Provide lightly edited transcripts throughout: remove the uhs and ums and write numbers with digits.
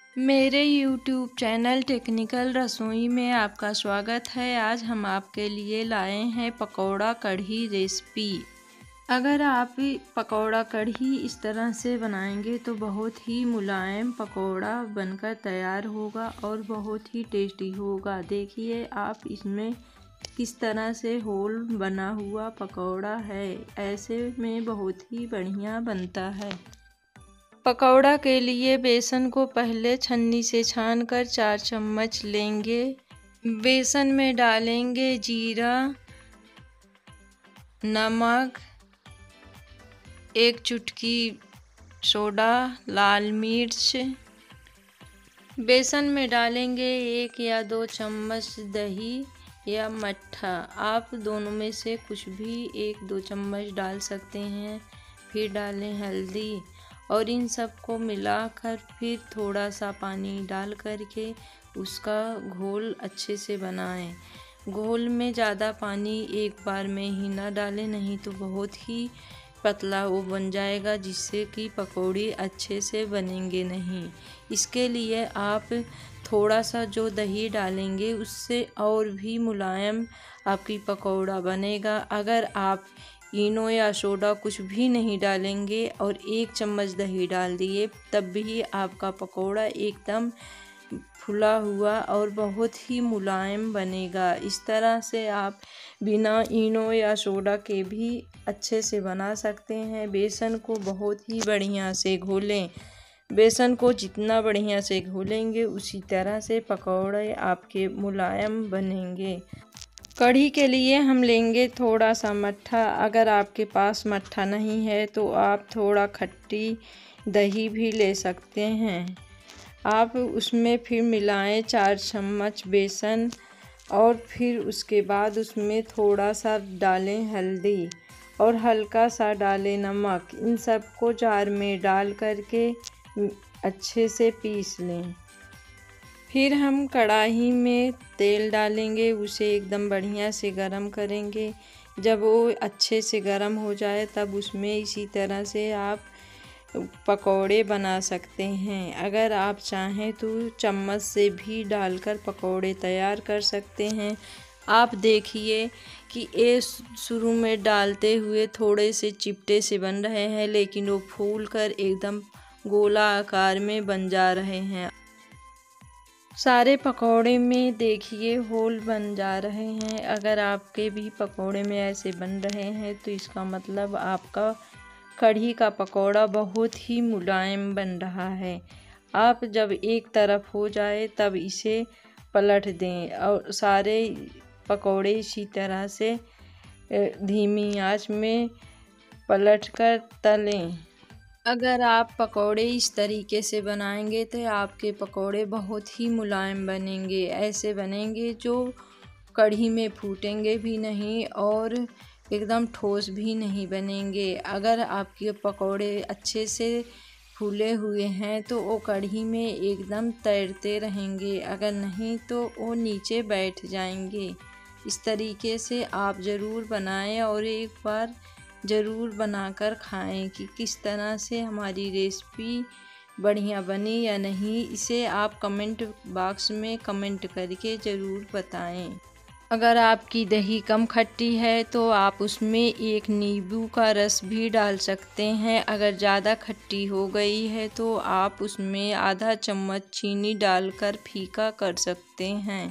मेरे YouTube channel technical रसोई में आपका स्वागत है। आज हम आपके लिए लाए हैं पकौड़ा कढ़ी रेसिपी। अगर आप पकौड़ा कढ़ी इस तरह से बनाएंगे तो बहुत ही मुलायम पकौड़ा बनकर तैयार होगा और बहुत ही टेस्टी होगा। देखिए आप इसमें किस तरह से होल बना हुआ पकौड़ा है, ऐसे में बहुत ही बढ़िया बनता है। पकौड़ा के लिए बेसन को पहले छन्नी से छानकर 4 चम्मच लेंगे। बेसन में डालेंगे जीरा, नमक, 1 चुटकी सोडा, लाल मिर्च। बेसन में डालेंगे 1 या 2 चम्मच दही या मट्ठा, आप दोनों में से कुछ भी 1-2 चम्मच डाल सकते हैं। फिर डालें हल्दी और इन सबको मिलाकर फिर थोड़ा सा पानी डाल करके उसका घोल अच्छे से बनाएं। घोल में ज़्यादा पानी एक बार में ही ना डालें, नहीं तो बहुत ही पतला वो बन जाएगा, जिससे कि पकौड़ी अच्छे से बनेंगे नहीं। इसके लिए आप थोड़ा सा जो दही डालेंगे उससे और भी मुलायम आपकी पकौड़ा बनेगा। अगर आप इनो या सोडा कुछ भी नहीं डालेंगे और 1 चम्मच दही डाल दिए तब भी आपका पकौड़ा एकदम फुला हुआ और बहुत ही मुलायम बनेगा। इस तरह से आप बिना इनो या सोडा के भी अच्छे से बना सकते हैं। बेसन को बहुत ही बढ़िया से घोलें। बेसन को जितना बढ़िया से घोलेंगे उसी तरह से पकौड़े आपके मुलायम बनेंगे। कढ़ी के लिए हम लेंगे थोड़ा सा मट्ठा। अगर आपके पास मट्ठा नहीं है तो आप थोड़ा खट्टी दही भी ले सकते हैं। आप उसमें फिर मिलाएं 4 चम्मच बेसन और फिर उसके बाद उसमें थोड़ा सा डालें हल्दी और हल्का सा डालें नमक। इन सबको जार में डाल करके अच्छे से पीस लें। फिर हम कढ़ाई में तेल डालेंगे, उसे एकदम बढ़िया से गरम करेंगे। जब वो अच्छे से गरम हो जाए तब उसमें इसी तरह से आप पकौड़े बना सकते हैं। अगर आप चाहें तो चम्मच से भी डालकर पकौड़े तैयार कर सकते हैं। आप देखिए कि ये शुरू में डालते हुए थोड़े से चिपटे से बन रहे हैं, लेकिन वो फूल कर एकदम गोला आकार में बन जा रहे हैं। सारे पकौड़े में देखिए होल बन जा रहे हैं। अगर आपके भी पकौड़े में ऐसे बन रहे हैं तो इसका मतलब आपका कढ़ी का पकौड़ा बहुत ही मुलायम बन रहा है। आप जब एक तरफ हो जाए तब इसे पलट दें और सारे पकौड़े इसी तरह से धीमी आंच में पलटकर तलें। अगर आप पकौड़े इस तरीके से बनाएंगे तो आपके पकौड़े बहुत ही मुलायम बनेंगे। ऐसे बनेंगे जो कढ़ी में फूटेंगे भी नहीं और एकदम ठोस भी नहीं बनेंगे। अगर आपके पकौड़े अच्छे से फूले हुए हैं तो वो कढ़ी में एकदम तैरते रहेंगे, अगर नहीं तो वो नीचे बैठ जाएंगे। इस तरीके से आप ज़रूर बनाएं और एक बार ज़रूर बनाकर खाएं कि किस तरह से हमारी रेसिपी बढ़िया बनी या नहीं। इसे आप कमेंट बॉक्स में कमेंट करके ज़रूर बताएं। अगर आपकी दही कम खट्टी है तो आप उसमें 1 नींबू का रस भी डाल सकते हैं। अगर ज़्यादा खट्टी हो गई है तो आप उसमें आधा चम्मच चीनी डालकर फीका कर सकते हैं।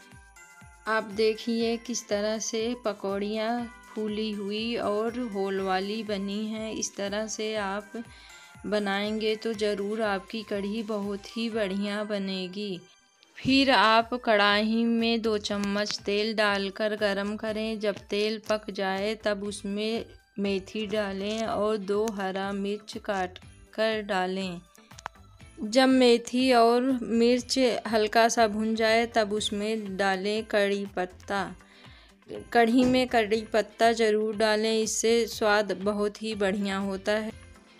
आप देखिए किस तरह से पकौड़ियाँ फूली हुई और होल वाली बनी हैं। इस तरह से आप बनाएंगे तो ज़रूर आपकी कढ़ी बहुत ही बढ़िया बनेगी। फिर आप कढ़ाई में 2 चम्मच तेल डालकर गरम करें। जब तेल पक जाए तब उसमें मेथी डालें और 2 हरा मिर्च काट कर डालें। जब मेथी और मिर्च हल्का सा भुन जाए तब उसमें डालें कड़ी पत्ता। कढ़ी में कड़ी पत्ता ज़रूर डालें, इससे स्वाद बहुत ही बढ़िया होता है।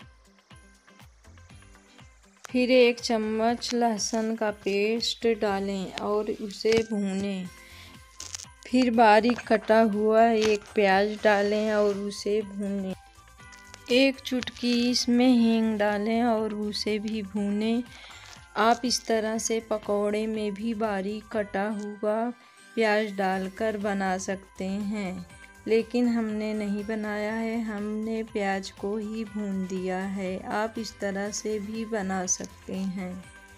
फिर 1 चम्मच लहसुन का पेस्ट डालें और उसे भूनें। फिर बारीक कटा हुआ 1 प्याज डालें और उसे भूनें। 1 चुटकी इसमें हींग डालें और उसे भी भूनें। आप इस तरह से पकौड़े में भी बारीक कटा हुआ प्याज डालकर बना सकते हैं, लेकिन हमने नहीं बनाया है, हमने प्याज को ही भून दिया है। आप इस तरह से भी बना सकते हैं।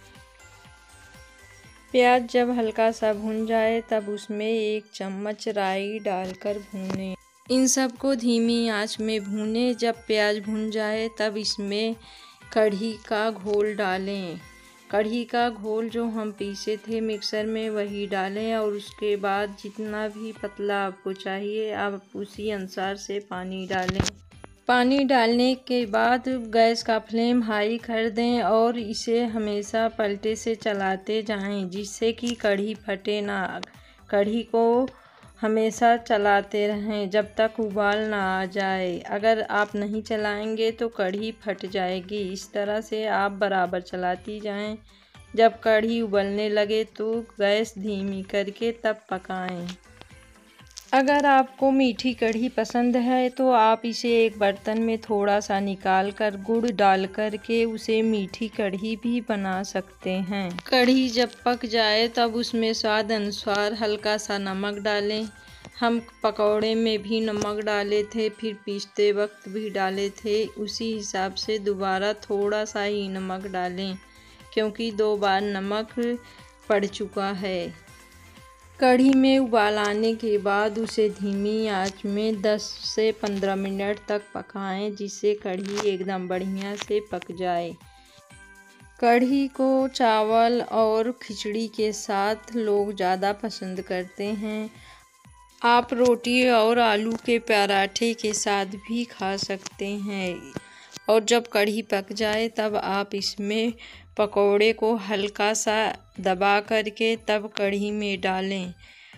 प्याज जब हल्का सा भून जाए तब उसमें 1 चम्मच राई डालकर भूनें। इन सबको धीमी आंच में भूनें। जब प्याज भून जाए तब इसमें कढ़ी का घोल डालें। कढ़ी का घोल जो हम पीसे थे मिक्सर में वही डालें और उसके बाद जितना भी पतला आपको चाहिए आप उसी अनुसार से पानी डालें। पानी डालने के बाद गैस का फ्लेम हाई कर दें और इसे हमेशा पलटे से चलाते जाएं जिससे कि कढ़ी फटे ना। कढ़ी को हमेशा चलाते रहें जब तक उबाल ना आ जाए। अगर आप नहीं चलाएंगे तो कढ़ी फट जाएगी। इस तरह से आप बराबर चलाती जाएं। जब कढ़ी उबलने लगे तो गैस धीमी करके तब पकाएं। अगर आपको मीठी कढ़ी पसंद है तो आप इसे एक बर्तन में थोड़ा सा निकाल कर गुड़ डाल कर के उसे मीठी कढ़ी भी बना सकते हैं। कढ़ी जब पक जाए तब उसमें स्वाद अनुसार हल्का सा नमक डालें। हम पकौड़े में भी नमक डाले थे, फिर पीसते वक्त भी डाले थे। उसी हिसाब से दोबारा थोड़ा सा ही नमक डालें क्योंकि 2 बार नमक पड़ चुका है। कढ़ी में उबाल आने के बाद उसे धीमी आंच में 10 से 15 मिनट तक पकाएं जिससे कढ़ी एकदम बढ़िया से पक जाए। कढ़ी को चावल और खिचड़ी के साथ लोग ज़्यादा पसंद करते हैं। आप रोटी और आलू के पराठे के साथ भी खा सकते हैं। और जब कढ़ी पक जाए तब आप इसमें पकौड़े को हल्का सा दबा करके तब कढ़ी में डालें।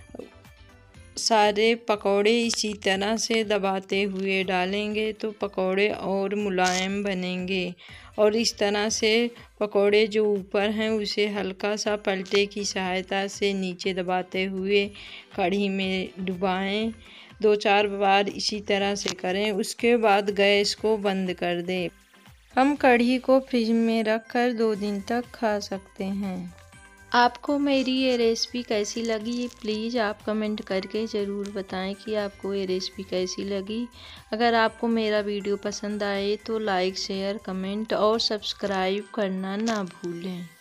सारे पकौड़े इसी तरह से दबाते हुए डालेंगे तो पकौड़े और मुलायम बनेंगे। और इस तरह से पकौड़े जो ऊपर हैं उसे हल्का सा पलटे की सहायता से नीचे दबाते हुए कढ़ी में डुबाएं। 2-4 बार इसी तरह से करें। उसके बाद गैस को बंद कर दें। हम कढ़ी को फ्रिज में रखकर 2 दिन तक खा सकते हैं। आपको मेरी ये रेसिपी कैसी लगी प्लीज़ आप कमेंट करके ज़रूर बताएं कि आपको ये रेसिपी कैसी लगी। अगर आपको मेरा वीडियो पसंद आए तो लाइक, शेयर, कमेंट और सब्सक्राइब करना ना भूलें।